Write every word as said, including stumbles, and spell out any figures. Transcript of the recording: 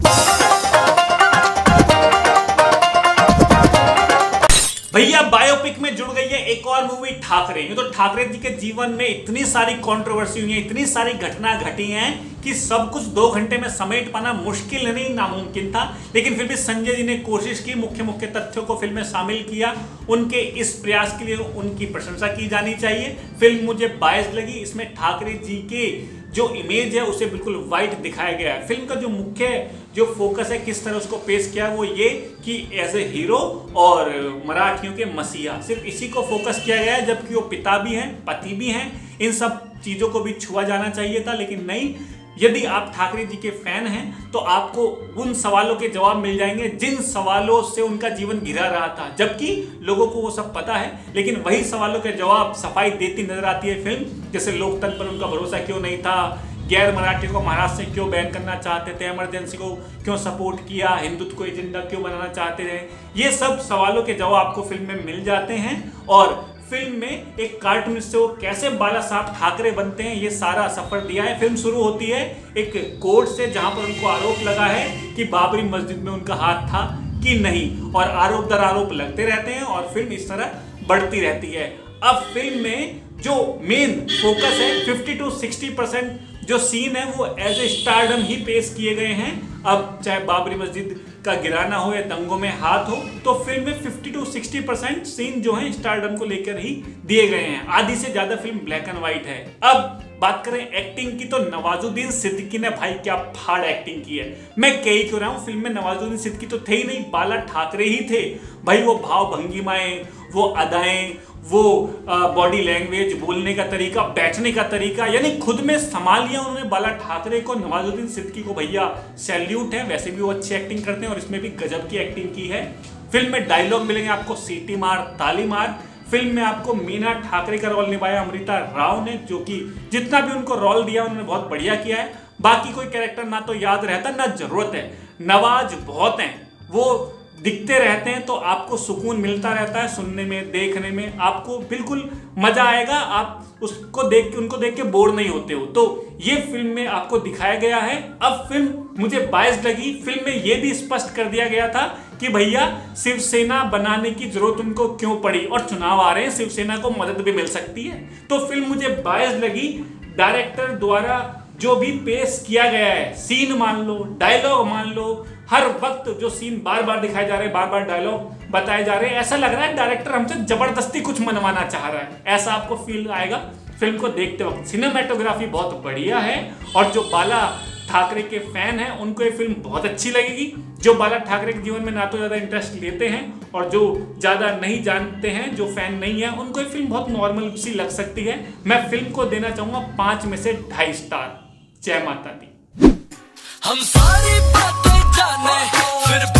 भैया बायोपिक में जुड़ गई है एक और मूवी ठाकरे। तो ठाकरे जी के जीवन में इतनी सारी कंट्रोवर्सी हुई है, इतनी सारी घटना घटी हैं कि सब कुछ दो घंटे में समेट पाना मुश्किल नहीं नामुमकिन था। लेकिन फिर भी संजय जी ने कोशिश की, मुख्य मुख्य तथ्यों को फिल्म में शामिल किया। उनके इस प्रयास के लिए उनकी प्रशंसा की जानी चाहिए। फिल्म मुझे बायस लगी। इसमें ठाकरे जी के जो इमेज है उसे बिल्कुल वाइट दिखाया गया है। फिल्म का जो मुख्य जो फोकस है, किस तरह उसको पेश किया, वो ये कि एज ए हीरो और मराठियों के मसीहा, सिर्फ इसी को फोकस किया गया है। जबकि वो पिता भी हैं, पति भी हैं, इन सब चीज़ों को भी छुआ जाना चाहिए था, लेकिन नहीं। यदि आप ठाकरे जी के फैन हैं तो आपको उन सवालों के जवाब मिल जाएंगे जिन सवालों से उनका जीवन घिरा रहा था, जबकि लोगों को वो सब पता है। लेकिन वही सवालों के जवाब सफाई देती नजर आती है फिल्म। जैसे लोकतंत्र पर उनका भरोसा क्यों नहीं था, गैर मराठियों को महाराष्ट्र से क्यों बैन करना चाहते थे, इमरजेंसी को क्यों सपोर्ट किया, हिंदुत्व को एजेंडा क्यों बनाना चाहते थे, ये सब सवालों के जवाब आपको फिल्म में मिल जाते हैं। और फिल्म में एक कार्टून से वो कैसे बाला साहब ठाकरे बनते हैं, ये सारा सफर दिया है। फिल्म शुरू होती है एक कोर्ट से, जहां पर उनको आरोप लगा है कि बाबरी मस्जिद में उनका हाथ था कि नहीं, और आरोप दर आरोप लगते रहते हैं और फिल्म इस तरह बढ़ती रहती है। अब फिल्म में जो मेन फोकस है, फिफ्टी टू सिक्सटी परसेंट जो सीन है वो एज ए स्टारडम ही पेश किए गए हैं। अब चाहे बाबरी मस्जिद का गिराना हो या दंगों में हाथ हो, तो फिल्म में fifty to sixty percent scene जो है स्टारडम को लेकर ही दिए गए हैं। आधी से ज्यादा फिल्म ब्लैक एंड व्हाइट है। अब बात करें एक्टिंग की, तो नवाजुद्दीन सिद्दीकी ने भाई क्या फाड़ एक्टिंग की है। मैं कह ही क्यों रहा हूँ, फिल्म में नवाजुद्दीन सिद्दीकी तो थे ही नहीं, बाला ठाकरे ही थे भाई। वो भाव भंगिमाएं, वो अदाएं, वो बॉडी लैंग्वेज, बोलने का तरीका, बैठने का तरीका, यानी खुद में संभाल लिया उन्होंने बाला ठाकरे को। नवाजुद्दीन सिद्दीकी को भैया सैल्यूट है। वैसे भी वो अच्छी एक्टिंग करते हैं और इसमें भी गजब की एक्टिंग की है। फिल्म में डायलॉग मिलेंगे आपको सीटी मार ताली मार। फिल्म में आपको मीना ठाकरे का रोल निभाया अमृता राव ने, जो कि जितना भी उनको रोल दिया उन्होंने बहुत बढ़िया किया है। बाकी कोई कैरेक्टर ना तो याद रहता ना जरूरत है। नवाज बहुत हैं, वो दिखते रहते हैं तो आपको सुकून मिलता रहता है सुनने में, देखने में, आपको बिल्कुल मजा आएगा। आप उसको देख के उनको देख के बोर नहीं होते हो। तो ये फिल्म में आपको दिखाया गया है। अब फिल्म मुझे बायस लगी। फिल्म में ये भी स्पष्ट कर दिया गया था कि भैया शिवसेना बनाने की जरूरत उनको क्यों पड़ी, और चुनाव आ रहे हैं, शिवसेना को मदद भी मिल सकती है। तो फिल्म मुझे बायस लगी। डायरेक्टर द्वारा जो भी पेश किया गया है, सीन मान लो, डायलॉग मान लो, हर वक्त जो सीन बार बार दिखाए जा रहे हैं, बार बार डायलॉग बताए जा रहे हैं, ऐसा लग रहा है डायरेक्टर हमसे जबरदस्ती कुछ मनवाना चाह रहा है। ऐसा आपको फील आएगा फिल्म को देखते वक्त। सिनेमेटोग्राफी बहुत बढ़िया है और जो बाला ठाकरे के फैन हैं उनको ये फिल्म बहुत अच्छी लगेगी। जो बाला ठाकरे के जीवन में ना तो ज्यादा इंटरेस्ट लेते हैं और जो ज्यादा नहीं जानते हैं, जो फैन नहीं है, उनको ये फिल्म बहुत नॉर्मल सी लग सकती है। मैं फिल्म को देना चाहूंगा पांच में से ढाई स्टार। जय माता दी। हम सारी बातें जाने फिर